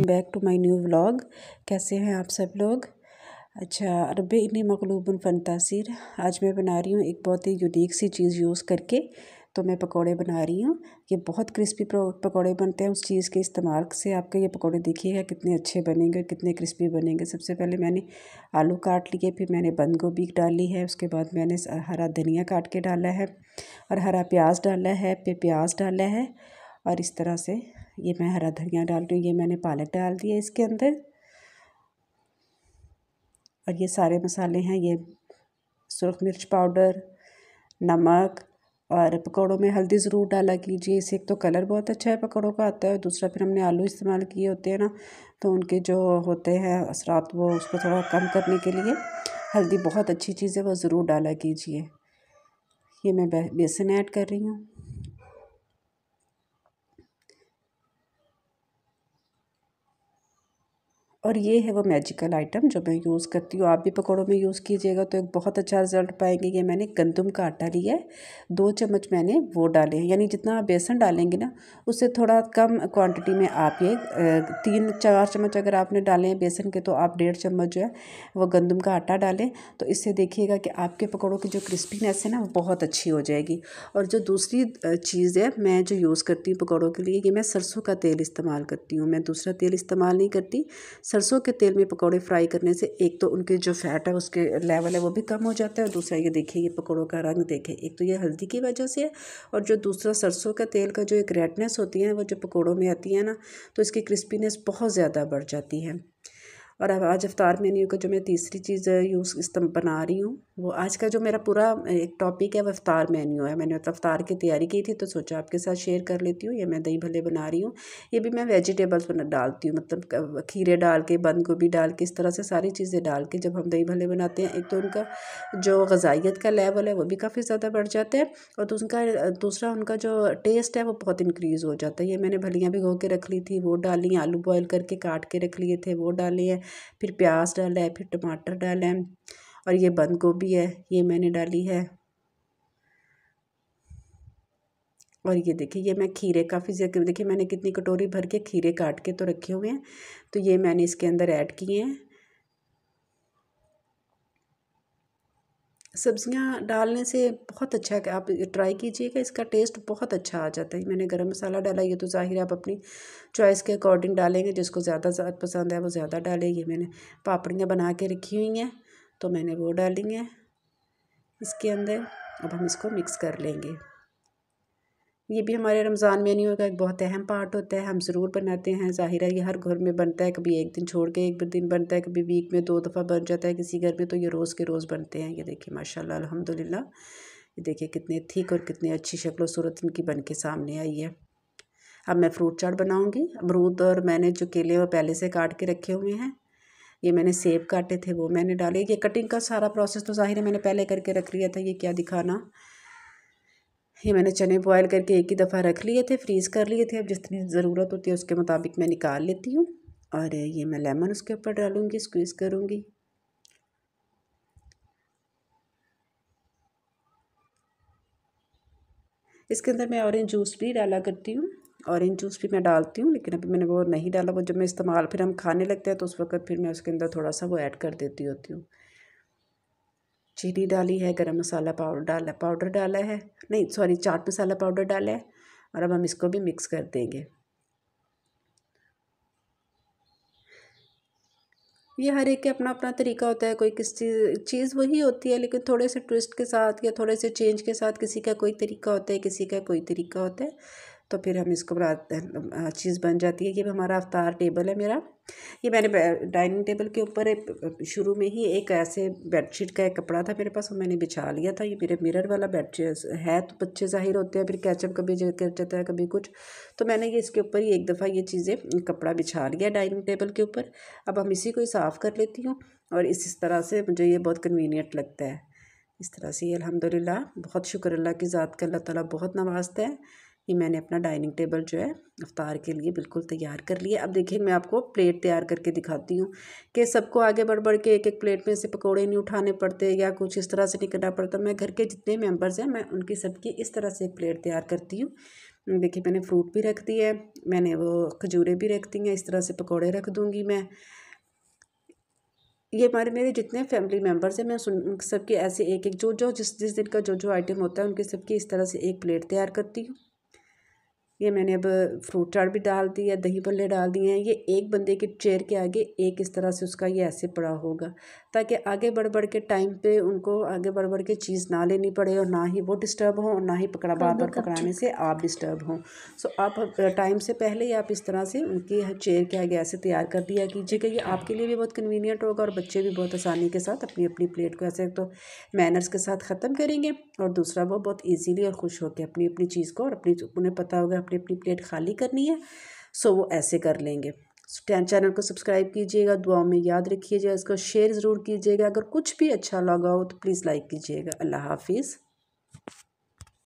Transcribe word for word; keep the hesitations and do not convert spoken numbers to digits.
Back to my new vlog. कैसे हैं आप सब लोग। अच्छा, रब्बे इन्नी मकलूबुन फ़न तासीर। आज मैं बना रही हूँ एक बहुत ही यूनिक सी चीज़ यूज़ करके। तो मैं पकोड़े बना रही हूँ। ये बहुत क्रिस्पी पकोड़े बनते हैं उस चीज़ के इस्तेमाल से। आपके ये पकोड़े देखिएगा कितने अच्छे बनेंगे, कितने क्रिस्पी बनेंगे। सबसे पहले मैंने आलू काट लिए, फिर मैंने बंद गोभी डाली है, उसके बाद मैंने हरा धनिया काट के डाला है और हरा प्याज डाला है, फिर प्याज डाला है और इस तरह से ये मैं हरा धनिया डाल रही हूँ। ये मैंने पालक डाल दिया इसके अंदर और ये सारे मसाले हैं। ये सुरख मिर्च पाउडर, नमक और पकौड़ों में हल्दी ज़रूर डाला कीजिए। इससे एक तो कलर बहुत अच्छा है पकौड़ों का आता है, दूसरा फिर हमने आलू इस्तेमाल किए होते हैं ना, तो उनके जो होते हैं असरात वो उसको थोड़ा कम करने के लिए हल्दी बहुत अच्छी चीज़ है, वो ज़रूर डाला कीजिए। ये मैं बेसन ऐड कर रही हूँ। और ये है वो मैजिकल आइटम जो मैं यूज़ करती हूँ। आप भी पकौड़ों में यूज़ कीजिएगा तो एक बहुत अच्छा रिजल्ट पाएंगे। ये मैंने गंदम का आटा लिया है, दो चम्मच मैंने वो डाले हैं। यानी जितना आप बेसन डालेंगे ना उससे थोड़ा कम क्वांटिटी में आप ये तीन चार चम्मच अगर आपने डाले हैं बेसन के, तो आप डेढ़ चम्मच जो है वो गंदम का आटा डालें। तो इससे देखिएगा कि आपके पकौड़ों की जो क्रिस्पीनेस है ना वो बहुत अच्छी हो जाएगी। और जो दूसरी चीज़ है मैं जो यूज़ करती हूँ पकौड़ों के लिए, ये मैं सरसों का तेल इस्तेमाल करती हूँ। मैं दूसरा तेल इस्तेमाल नहीं करती। सरसों के तेल में पकौड़े फ्राई करने से एक तो उनके जो फैट है उसके लेवल है वो भी कम हो जाता है, और दूसरा ये देखिए ये पकौड़ों का रंग देखें, एक तो ये हल्दी की वजह से है और जो दूसरा सरसों का तेल का जो एक रेडनेस होती है वो जो पकौड़ों में आती है ना, तो इसकी क्रिस्पीनेस बहुत ज़्यादा बढ़ जाती है। और अब आज अफ्तार मेन्यू का जो मैं तीसरी चीज़ यूज़ इस्तेमाल बना रही हूँ, वो आज का जो मेरा पूरा एक टॉपिक है वो अफ्तार मेन्यू है। मैंने अफ्तार की तैयारी की थी तो सोचा आपके साथ शेयर कर लेती हूँ। ये मैं दही भल्ले बना रही हूँ। ये भी मैं वेजिटेबल्स बना डालती हूँ, मतलब खीरे डाल के, बंद गोभी डाल के, इस तरह से सारी चीज़ें डाल के जब हम दही भल्ले बनाते हैं, एक तो उनका जो ग़िज़ाइयत का लेवल है वो भी काफ़ी ज़्यादा बढ़ जाता है और उनका दूसरा उनका जो टेस्ट है वो बहुत इंक्रीज़ हो जाता है। ये मैंने भलियाँ भिगो के रख ली थी, वो डाली, आलू बॉयल करके काट के रख लिए थे वो डाले हैं, फिर प्याज डाला है, फिर टमाटर डाला है और ये बंद गोभी है ये मैंने डाली है। और ये देखिए ये मैं खीरे काफ़ी ज़्यादा, देखिए मैंने कितनी कटोरी भर के खीरे काट के तो रखे हुए हैं, तो ये मैंने इसके अंदर ऐड किए हैं। सब्जियां डालने से बहुत अच्छा है, आप ट्राई कीजिएगा, इसका टेस्ट बहुत अच्छा आ जाता है। मैंने गरम मसाला डाला, ये तो ज़ाहिर है आप अपनी चॉइस के अकॉर्डिंग डालेंगे, जिसको ज़्यादा ज़्यादा पसंद है वो ज़्यादा डालें। ये मैंने पापड़ियाँ बना के रखी हुई हैं तो मैंने वो डाली हैं इसके अंदर। अब हम इसको मिक्स कर लेंगे। ये भी हमारे रमज़ान मेन्यू का एक बहुत अहम पार्ट होता है, हम ज़रूर बनाते हैं। ज़ाहिर है ये हर घर में बनता है, कभी एक दिन छोड़ के एक दिन बनता है, कभी वीक में दो दफ़ा बन जाता है किसी घर में, तो ये रोज़ के रोज़ बनते हैं। ये देखिए माशाल्लाह अल्हम्दुलिल्लाह, ये देखिए कितने थिक और कितनी अच्छी शक्ल सूरत इनकी बन के सामने आई है। अब मैं फ्रूट चाट बनाऊँगी। अमरूद और मैंने जो केले वो पहले से काट के रखे हुए हैं, ये मैंने सेब काटे थे वो मैंने डाले। ये कटिंग का सारा प्रोसेस तो ज़ाहिर है मैंने पहले करके रख लिया था, ये क्या दिखाना। ये मैंने चने बॉयल करके एक ही दफ़ा रख लिए थे, फ्रीज़ कर लिए थे। अब जितनी ज़रूरत होती है उसके मुताबिक मैं निकाल लेती हूँ। और ये मैं लेमन उसके ऊपर डालूँगी, स्क्वीज़ करूँगी। इसके अंदर मैं ऑरेंज जूस भी डाला करती हूँ, ऑरेंज जूस भी मैं डालती हूँ, लेकिन अभी मैंने वो नहीं डाला। वो जब मैं इस्तेमाल फिर हम खाने लगते हैं तो उस वक़्त फिर मैं उसके अंदर थोड़ा सा वो ऐड कर देती होती हूँ। चीनी डाली है, गरम मसाला पाउडर डाला पाउडर डाला है, नहीं सॉरी चाट मसाला पाउडर डाला है। और अब हम इसको भी मिक्स कर देंगे। ये हर एक के अपना अपना तरीका होता है, कोई किस चीज़ चीज़ वही होती है लेकिन थोड़े से ट्विस्ट के साथ या थोड़े से चेंज के साथ, किसी का कोई तरीका होता है, किसी का कोई तरीका होता है। तो फिर हम इसको बनाते हैं, चीज़ बन जाती है। ये हमारा अफ्तार टेबल है मेरा। ये मैंने डाइनिंग टेबल के ऊपर एक शुरू में ही एक ऐसे बेडशीट का एक कपड़ा था मेरे पास, वो मैंने बिछा लिया था। ये मेरे मिरर वाला बेड है, तो बच्चे ज़ाहिर होते हैं, फिर कैचअप कभी कर जाता है कभी कुछ, तो मैंने ये इसके ऊपर ही एक दफ़ा ये चीज़ें कपड़ा बिछा लिया डाइनिंग टेबल के ऊपर। अब हम इसी को ही साफ़ कर लेती हूँ और इस इस तरह से मुझे ये बहुत कन्वीनियंट लगता है। इस तरह से ये अल्हम्दुलिल्लाह, बहुत शुक्र अल्लाह की ज़ात का, अल्लाह ताला बहुत नवाजता है। ये मैंने अपना डाइनिंग टेबल जो है इफ्तार के लिए बिल्कुल तैयार कर लिया। अब देखिए मैं आपको प्लेट तैयार करके दिखाती हूँ कि सबको आगे बढ़ बढ़ के एक एक प्लेट में से पकौड़े नहीं उठाने पड़ते या कुछ इस तरह से नहीं करना पड़ता। मैं घर के जितने मेंबर्स हैं मैं उनकी सबकी इस तरह से एक प्लेट तैयार करती हूँ देखिए मैंने फ्रूट भी रख दिया है, मैंने वो खजूरें भी रख दी हैं। इस तरह से पकौड़े रख दूँगी मैं। ये हमारे मेरे जितने फैमिली मेम्बर्स हैं मैं सुन सबके ऐसे एक एक जो जो जिस जिस दिन का जो जो आइटम होता है उनके सबकी इस तरह से एक प्लेट तैयार करती हूँ। ये मैंने अब फ्रूट चाट भी डाल दी है, दही भल्ले डाल दिए हैं। ये एक बंदे की चेयर के आगे एक इस तरह से उसका ये ऐसे पड़ा होगा, ताकि आगे बढ़ बढ़ के टाइम पे उनको आगे बढ़ बढ़ के चीज़ ना लेनी पड़े और ना ही वो डिस्टर्ब हों और ना ही पकड़ा बार बार पकड़ाने से आप डिस्टर्ब हों। सो आप टाइम से पहले ही आप इस तरह से उनकी चेयर के आगे ऐसे तैयार कर दिया कीजिएगा। ये आपके लिए भी बहुत कन्वीनियंट होगा और बच्चे भी बहुत आसानी के साथ अपनी अपनी प्लेट को ऐसे तो मैनर्स के साथ ख़त्म करेंगे, और दूसरा वो बहुत ईजीली और खुश होकर अपनी अपनी चीज़ को और अपनी उन्हें पता होगा अपनी अपनी प्लेट खाली करनी है, सो वो ऐसे कर लेंगे। चैनल को सब्सक्राइब कीजिएगा, दुआओं में याद रखिएगा, इसको शेयर ज़रूर कीजिएगा। अगर कुछ भी अच्छा लगा हो तो प्लीज़ लाइक कीजिएगा। अल्लाह हाफिज़।